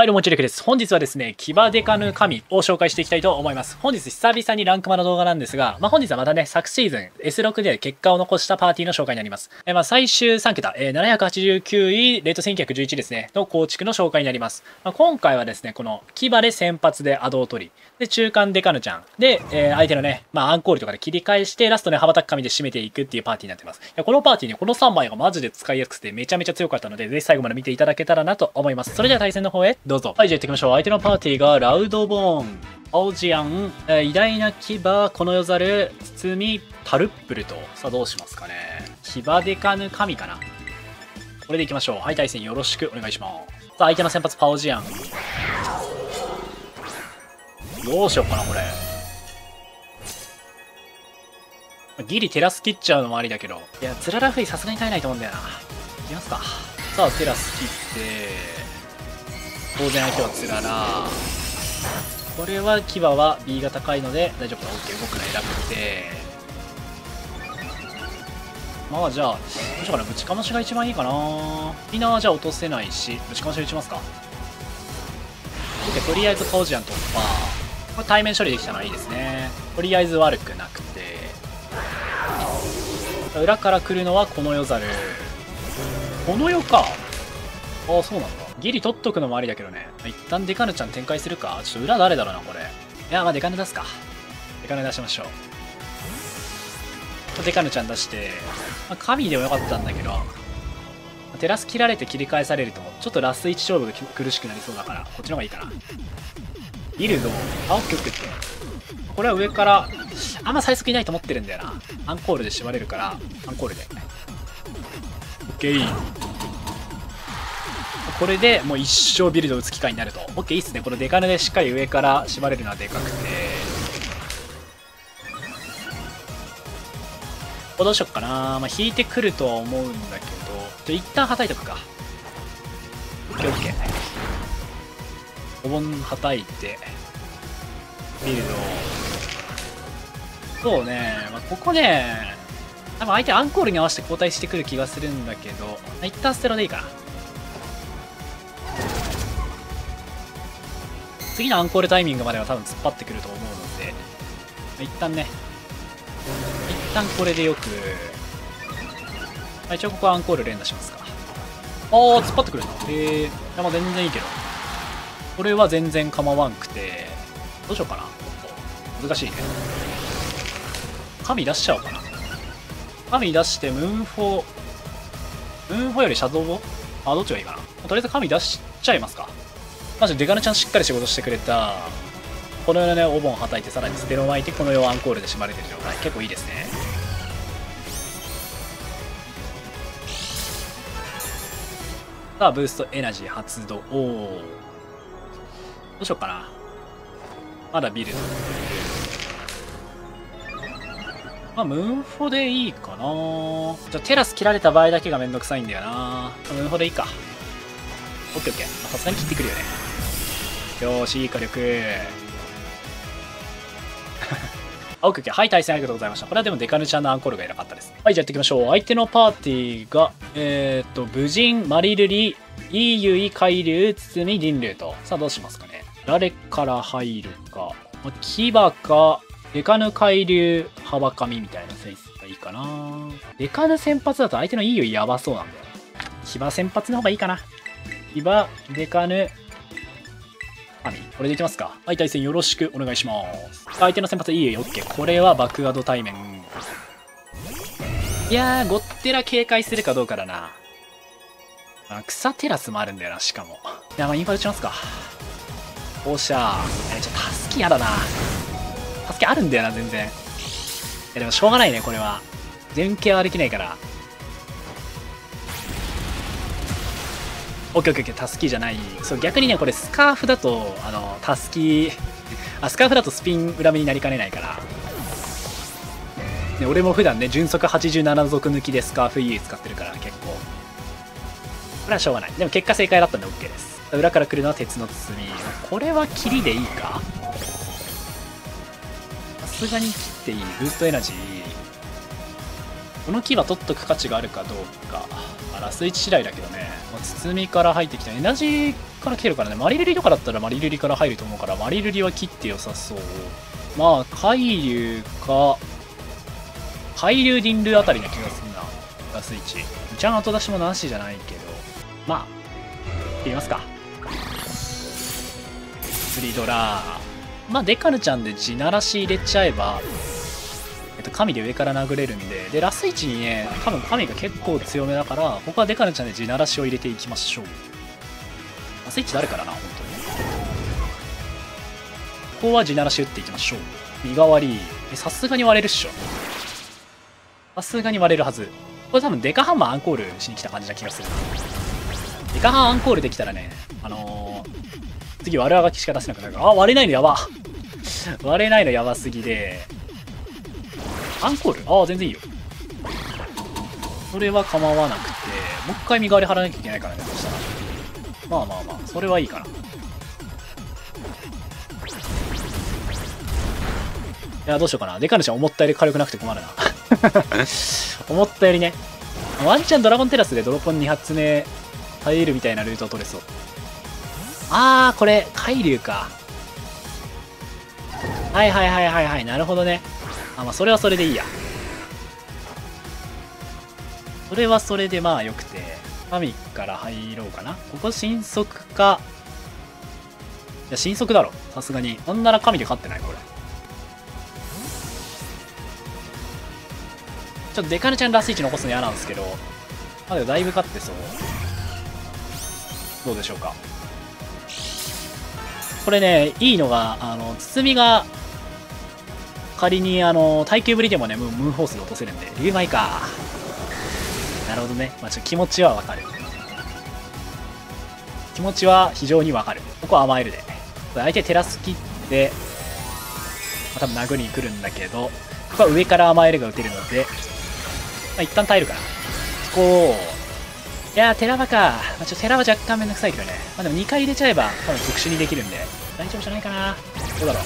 はい、どうも、ちるくです。本日はですね、騎馬デカヌ神を紹介していきたいと思います。本日久々にランクマの動画なんですが、本日はまたね、昨シーズン S6 で結果を残したパーティーの紹介になります。最終3桁、789位、レート1911ですね、の構築の紹介になります。今回はですね、この騎馬で先発でアドを取り、で、中間デカヌちゃん、で、相手のね、アンコールとかで切り返して、ラストね、羽ばたく神で締めていくっていうパーティーになってます。このパーティーね、この3枚がマジで使いやすくてめちゃめちゃ強かったので、ぜひ最後まで見ていただけたらなと思います。それでは対戦の方へどうぞ。はい、じゃあ行ってきましょう。相手のパーティーがラウドボーン、アオジアン、偉大な騎馬、この世ざる、包み、タルップルと。さあどうしますかね。騎馬デカヌ神かな。これでいきましょう。はい、対戦よろしくお願いします。さあ相手の先発パオジアン。どうしようかな、これ。ギリテラス切っちゃうのもありだけど。いや、ツララフイさすがに耐えないと思うんだよな。いきますか。さあ、テラス切って、当然相手はツララ。これは騎馬は B が高いので大丈夫だ。 OK、 動くの選ぶて。じゃあどうしようかな。ぶちかましが一番いいかな。みんなはじゃあ落とせないし、ぶちかまし打ちますか。 OK、 とりあえずパオジアン突破。これ対面処理できたのはいいですね。とりあえず悪くなくて、裏から来るのはこの世ざる。この世か。ああ、そうなんだ。ギリ取っとくのもありだけどね。一旦デカヌちゃん展開するか。ちょっと裏誰だろうな、これ。いや、デカヌ出すか。デカヌ出しましょう。デカヌちゃん出して、神でもよかったんだけど、テラス切られて切り返されると、ちょっとラス1勝負が苦しくなりそうだから、こっちの方がいいかな。ギルド、青くって。これは上から、あんま最速いないと思ってるんだよな。アンコールで縛れるから、アンコールで。オッケー。これでもう一生ビルド打つ機会になると。オッケー、いいっすね。このデカヌでしっかり上から縛れるのはでかくて。どうしよっかな。引いてくるとは思うんだけど、一旦はたいとくか。オッケーオッケー。お盆はたいて、ビルド。そうね、ここね、多分相手アンコールに合わせて交代してくる気がするんだけど、一旦ステロでいいかな。次のアンコールタイミングまでは多分突っ張ってくると思うので、一旦ね、一旦これでよく、一応ここはアンコール連打しますか。突っ張ってくるな。いや、全然いいけど。これは全然構わんくて、どうしようかな。難しいね。神出しちゃおうかな。神出して、ムーンフォよりシャドウボどっちがいいかな。とりあえず神出しちゃいますか。マジでデカヌちゃんしっかり仕事してくれた。この世のね、お盆はたいて、さらにステロ巻いて、この世をアンコールで締まれてる状態。結構いいですね。さあ、ブーストエナジー発動。どうしようかな。まだビルド。ムーンフォでいいかな。テラス切られた場合だけがめんどくさいんだよな。ムーンフォでいいか。オッケーオッケー。さすがに切ってくるよね。よーし、いい火力。オッケーオッケー。はい、対戦ありがとうございました。これはでもデカヌちゃんのアンコールが偉かったですね。はい、じゃあやっていきましょう。相手のパーティーが、武人、マリルリ、イーユイ、海流、包み、リンルーと。さあ、どうしますかね。誰から入るか。騎馬か、デカヌ海流、ハバカミみたいなセンスがいいかな。デカヌ先発だと相手のイーユイやばそうなんだよ。騎馬先発の方がいいかな。騎馬、デカヌ、神。これでいきますか。はい、対戦よろしくお願いします。相手の先発いいよ、OK。これはバックアド対面。いやー、ゴッテラ警戒するかどうかだな。草テラスもあるんだよな、しかも。いや、インファ打ちますか。おっしゃー。ちょっとタスキやだな。タスキあるんだよな、全然。いや、でもしょうがないね、これは。全形はできないから。オッケーオッケーオッケー、タスキーじゃない。そう、逆にね、これスカーフだと、タスキー、スカーフだとスピン裏目になりかねないから。ね、俺も普段ね、純速87族抜きでスカーフ EA 使ってるから、結構。これはしょうがない。でも結果正解だったんで OK です。裏から来るのは鉄の包み。これは切りでいいか。さすがに切っていい。ブーストエナジー。 この牙取っとく価値があるかどうか。ラス1次第だけどね。包みから入ってきたエナジーから来てるからね。マリルリとかだったらマリルリから入ると思うから、マリルリは切って良さそう。まあ、海流か、海流ディンルあたりな気がするな。ラス1。じゃあ後出しもなしじゃないけど。まあ、行ってみますか。釣りドラまあ、デカヌちゃんで地ならし入れちゃえば、神で上から殴れるんで、で、ラス1にね、多分神が結構強めだから、ここはデカヌちゃんで地ならしを入れていきましょう。ラス1誰からな、本当に。ここは地ならし打っていきましょう。身代わり。さすがに割れるっしょ。さすがに割れるはず。これ多分デカハンマーアンコールしに来た感じな気がする。デカハンアンコールできたらね、次悪あがきしか出せなくなるから、あ、割れないのやば。割れないのやばすぎで、アンコールああ、全然いいよ。それは構わなくて、もう一回身代わり払わなきゃいけないからね、そしたら。まあまあまあ、それはいいかな。いや、どうしようかな。デカヌちゃん思ったより軽くなくて困るな。思ったよりね。ワンチャンドラゴンテラスでドロポン2発目耐えるみたいなルートを取れそう。あー、これ、海流か。はいはいはいはいはい、なるほどね。あ、まあ、それはそれでいいや。それはそれでまあよくて、神から入ろうかな。ここ神速か。いや、神速だろ。さすがに。なんなら神で勝ってないこれ。ちょっとデカヌちゃんラス1残すの嫌なんですけど、まあ、でもだいぶ勝ってそう。どうでしょうか。これね、いいのが、包みが、仮に、耐久ぶりでもね、ムーンホースで落とせるんで、竜舞か。なるほどね。まあ、ちょっと気持ちはわかる。気持ちは非常にわかる。ここは甘えるで。相手テラス切って、まあ、多分殴りに来るんだけど、ここは上から甘えるが打てるので、まあ、一旦耐えるかな。こう。いやー、テラバか。まあ、テラバ若干めんどくさいけどね。まあ、でも2回入れちゃえば、多分特殊にできるんで、大丈夫じゃないかな。どうだろう。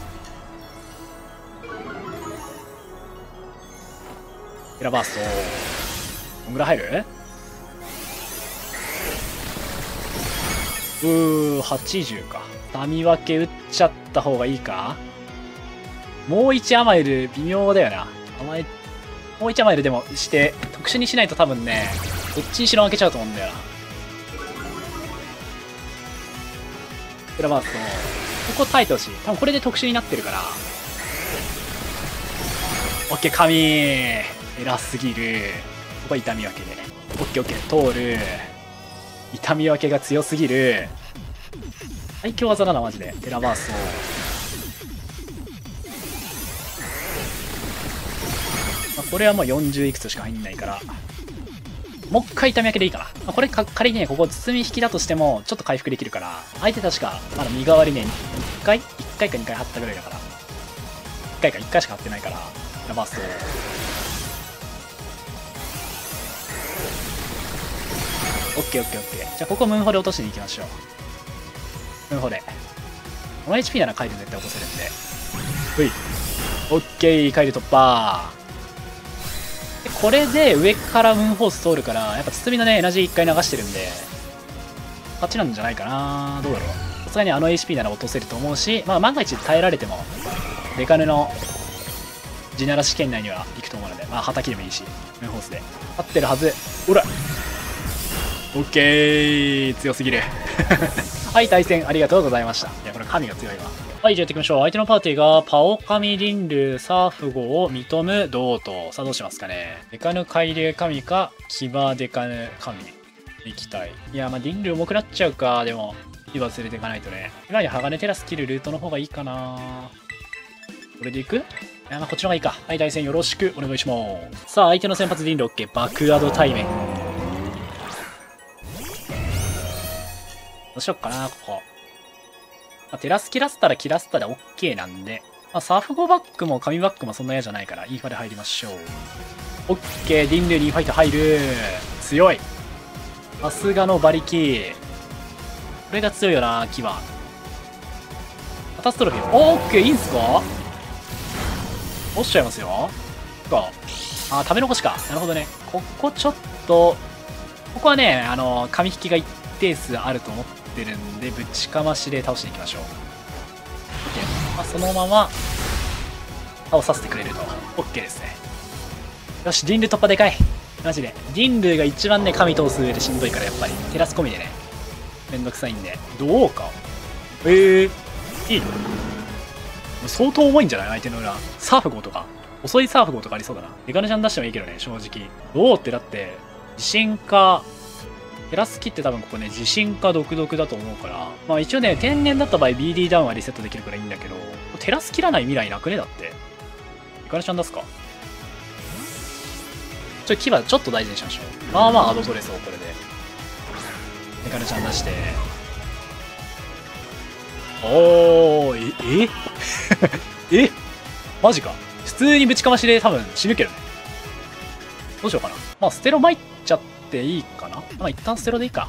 テラバースト。どんぐらい入る？80か。民分け打っちゃった方がいいか？もう1甘える微妙だよな。もう1甘えるでもして、特殊にしないと多分ね、どっちにしろ負けちゃうと思うんだよな。テラバースト。ここ耐えてほしい。多分これで特殊になってるから。オッケー、神偉すぎる。ここは痛み分けで。オッケーオッケー、通る。痛み分けが強すぎる。最強技だな、マジで。テラバースト。まあ、これはもう40いくつしか入んないから。もう一回痛み分けでいいかな。まあ、これ仮にね、ここ包み引きだとしても、ちょっと回復できるから、相手確か、まだ身代わりね、1回か2回張ったぐらいだから。1回か1回しか張ってないから、テラバースト。オッケーオッケーオッケー。じゃあここムーンホで落としに行きましょう。ムーンホで。この HP ならカイル絶対落とせるんで。ほい。オッケー、カイル突破。でこれで上からムーンホース通るから、やっぱ包みのね、エナジー1回流してるんで、勝ちなんじゃないかな。どうだろう。さすがにHP なら落とせると思うし、まあ万が一耐えられても、デカヌの地ならし圏内には行くと思うので、まあ畑でもいいし、ムーンホースで。合ってるはず。ほらオッケー、強すぎる。はい、対戦ありがとうございました。いや、これ神が強いわ。はい、じゃあやっていきましょう。相手のパーティーが、パオカミリンル、サーフゴを認むドート。さあ、どうしますかね。デカヌ海流神か、キバデカヌ神。いきたい。いや、まあ、ディンル重くなっちゃうか。でも、キバ連れていかないとね。今に鋼テラス切るルートの方がいいかな。これでいく？いや、まあ、こっちの方がいいか。はい、対戦よろしくお願いします。さあ、相手の先発ディンル OK。爆アド対面。どうしよっかな、ここ。まあ、テラス切らせたら切らせたら OK なんで、まあ、サーフゴバックも紙バックもそんな嫌じゃないから、イーファで入りましょう。OK、ディンルにファイト入る。強い。さすがの馬力。これが強いよな、キバ。カタストロフィー。OK、いいんすか？落ちちゃいますよ。か。 あ、食べ残しか。なるほどね。ここちょっと、ここはね、紙引きが一定数あると思ってるんで、ぶちかましで倒していきましょう。OK。まあ、そのまま、倒させてくれると。OK ですね。よし、人類突破でかい。マジで。人類が一番ね、神通す上でしんどいから、やっぱり。テラス込みでね。めんどくさいんで。どうか。いいの相当重いんじゃない相手の裏。サーフ号とか。遅いサーフ号とかありそうだな。デカネちゃん出してもいいけどね、正直。どうってだって、地震か、テラスキって多分ここね、地震か独特だと思うから。まあ一応ね、天然だった場合 BD ダウンはリセットできるからいいんだけど、テラス切らない未来なくねだって。デカネちゃん出すか。牙ちょっと大事にしましょう。まあまあアド取れそう、これで。デカネちゃん出して。おー、えマジか。普通にぶちかましで多分死ぬけどね。どうしようかな。まあ、ステロ参っちゃっていいかな。まあ、一旦ステロでいいか。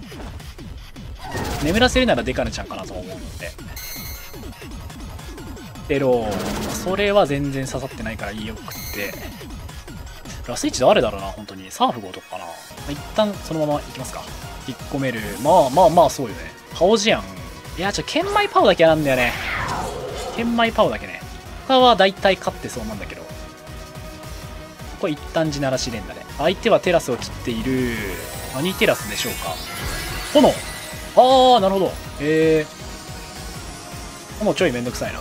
眠らせるならデカネちゃんかなと思うので。ステロ、それは全然刺さってないからいいよくって。ラスイチ誰だろうな、本当に。サーフ号とかかな。まあ、一旦そのまま行きますか。引っ込める。まあ、そうよね。パオジアン。いや、剣舞パオだけなんだよね。剣舞パオだけね。他は大体勝ってそうなんだけど。これ一旦地ならし連打で。相手はテラスを切っている。何テラスでしょうか。炎。ああ、なるほど。炎ちょいめんどくさいな。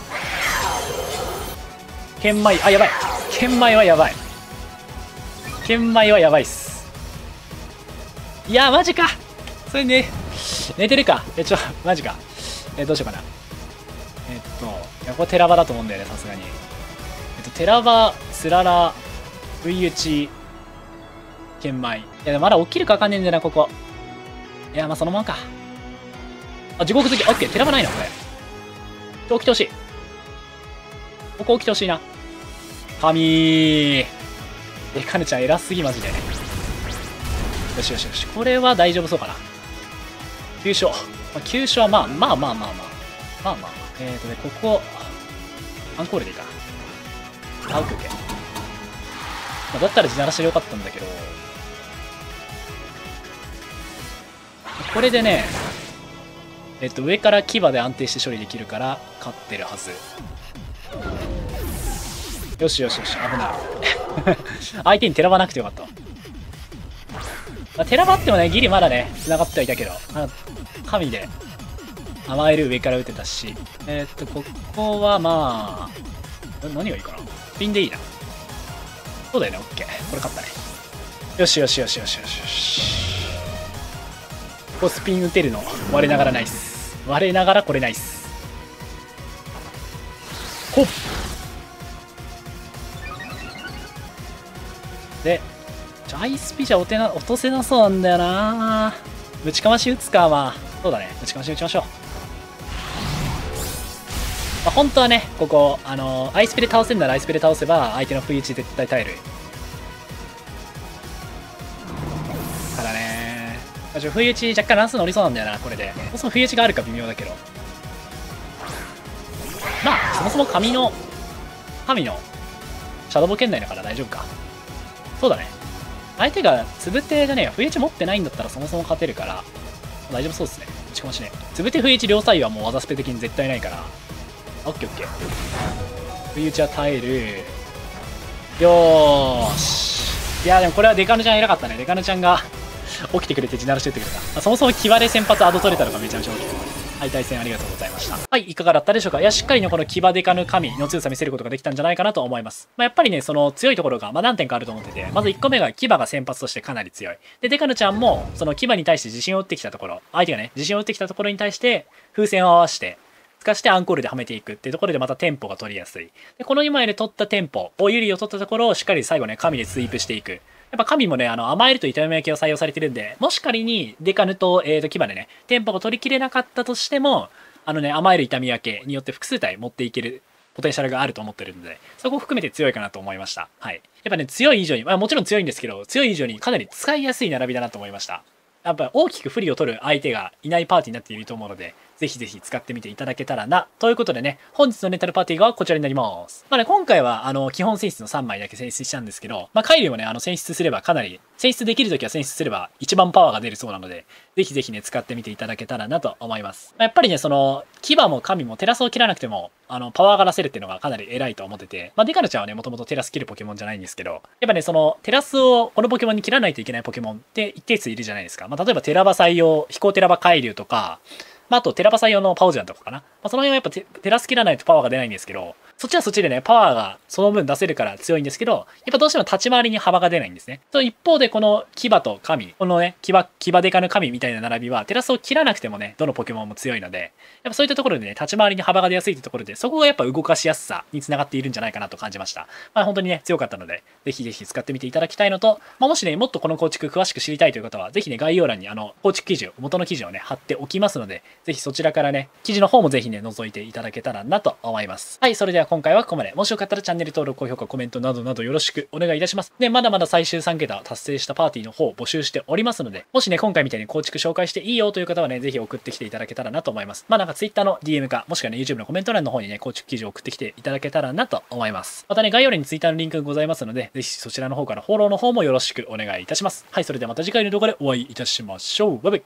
剣舞、あ、やばい。剣舞はやばい。剣舞はやばいっす。いや、マジか。それね、寝てるか。マジか。どうしようかな。いや、これテラバだと思うんだよね、さすがに。テラバ、スララ、不意打ち、剣舞。いや、まだ起きるかわかんねえんだよな、ここ。いや、まあそのままか。あ、地獄好き。オッケー、テラバないな、これ。起きてほしい。ここ起きてほしいな。神ー。デカネちゃん偉すぎ、マジで。よしよしよし。これは大丈夫そうかな。急所。急所はまあ。で、ここ、アンコールでいいか。あ、オッケーオッケー。だったら地ならしでよかったんだけど、これでね、上から牙で安定して処理できるから、勝ってるはず。よしよしよし、危ない。相手にテラバなくてよかった。まあ、テラバってもね、ギリまだね、繋がってはいたけど、神で甘える上から打てたし、ここはまあ、何がいいかな。スピンでいいな。そうだよね、オッケー。これ勝ったね。よしよしよしよしよしよし。ここスピン打てるの。我ながらナイス。我ながらこれナイス。ほっで、アイスピじゃ落とせなそうなんだよな。ぶちかまし打つか、まあ。そうだね。ぶちかまし打ちましょう。まあ、本当はね、ここ、アイスピで倒せるならアイスピで倒せば、相手の不意打ち絶対耐える。からね。不意打ち若干乱数乗りそうなんだよな、これで。そもそも不意打ちがあるか微妙だけど。まあ、そもそも神の、シャドウボ圏内だから大丈夫か。そうだね。相手がつぶてじゃねえよ。不意打ち持ってないんだったらそもそも勝てるから、大丈夫そうですね。打ちかましね。つぶて不意打ち両サイドはもう技スペ的に絶対ないから。オッケーオッケー。不意打ちは耐える。よーし。いやでもこれはデカヌちゃん偉かったね。デカヌちゃんが起きてくれて地ならしてってくれた。そもそも際で先発アド取れたのがめちゃめちゃ大きくて。はい、対戦ありがとうございました。はい、いかがだったでしょうか。いや、しっかりね、この騎馬デカヌ神の強さ見せることができたんじゃないかなと思います。やっぱりね、その強いところが、何点かあると思ってて、まず1個目が騎馬が先発としてかなり強い。で、デカヌちゃんも、その騎馬に対して自信を打ってきたところ、相手がね、自信を打ってきたところに対して、風船を合わせて、透かしてアンコールではめていくっていうところでまたテンポが取りやすい。で、この2枚で取ったテンポを、有利を取ったところをしっかり最後ね、神でスイープしていく。やっぱ神もね、甘えると痛み分けを採用されてるんで、もし仮にデカヌと、騎馬でね、テンポが取りきれなかったとしても、甘える痛み分けによって複数体持っていけるポテンシャルがあると思ってるので、そこを含めて強いかなと思いました。はい。やっぱね、強い以上に、もちろん強いんですけど、強い以上にかなり使いやすい並びだなと思いました。やっぱ大きく不利を取る相手がいないパーティーになっていると思うので、 ぜひぜひ使ってみていただけたらな。ということでね、本日のレンタルパーティーがこちらになります。まあね、今回は基本選出の3枚だけ選出したんですけど、まあカイリをね、選出すればかなり、選出できるときは選出すれば一番パワーが出るそうなので、ぜひぜひね、使ってみていただけたらなと思います。まあ、やっぱりね、牙も神もテラスを切らなくても、パワーが出せるっていうのがかなり偉いと思ってて、まあ、デカルちゃんはね、もともとテラス切るポケモンじゃないんですけど、やっぱね、テラスをこのポケモンに切らないといけないポケモンって一定数いるじゃないですか。まあ、例えばテラバ採用、飛行テラバ海流とか、まあ、あとテラバ採用のパオジャンとかかな。まあ、その辺はやっぱテラス切らないとパワーが出ないんですけど、そっちはそっちでね、パワーがその分出せるから強いんですけど、やっぱどうしても立ち回りに幅が出ないんですね。一方でこの牙と神、このね、牙デカの神みたいな並びは、テラスを切らなくてもね、どのポケモンも強いので、やっぱそういったところでね、立ち回りに幅が出やすいってところで、そこがやっぱ動かしやすさにつながっているんじゃないかなと感じました。まあ本当にね、強かったので、ぜひぜひ使ってみていただきたいのと、まあ、もしね、もっとこの構築詳しく知りたいという方は、ぜひね、概要欄に構築記事を、元の記事をね、貼っておきますので、ぜひそちらからね、記事の方もぜひね、覗いていただけたらなと思います。はい、それでは今回はここまで。もしよかったらチャンネル登録、高評価、コメントなどなどよろしくお願いいたします。で、まだまだ最終3桁達成したパーティーの方を募集しておりますので、もしね、今回みたいに構築紹介していいよという方はね、ぜひ送ってきていただけたらなと思います。まあなんか Twitter の DM か、もしくはね、YouTube のコメント欄の方にね、構築記事を送ってきていただけたらなと思います。またね、概要欄に Twitter のリンクがございますので、ぜひそちらの方からフォローの方もよろしくお願いいたします。はい、それではまた次回の動画でお会いいたしましょう。バイバイ。